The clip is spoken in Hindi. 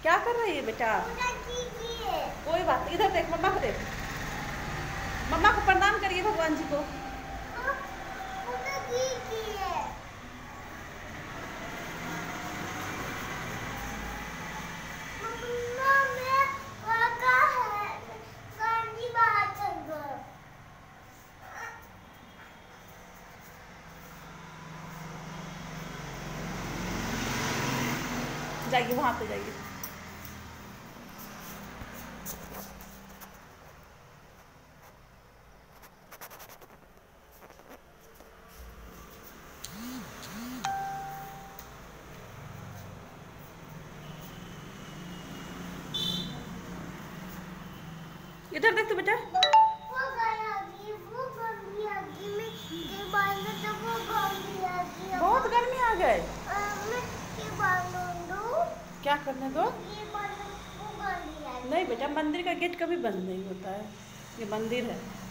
क्या कर रही है बेटा? कोई बात नहीं, इधर देख, मम्मा को देख, मम्मा को प्रणाम करिए भगवान जी को। जाइए वहां पे जाइए। इधर देख तो बेटा, बहुत गर्मी आ गए। क्या करने दो? नहीं बेटा, मंदिर का गेट कभी बंद नहीं होता है, ये मंदिर है।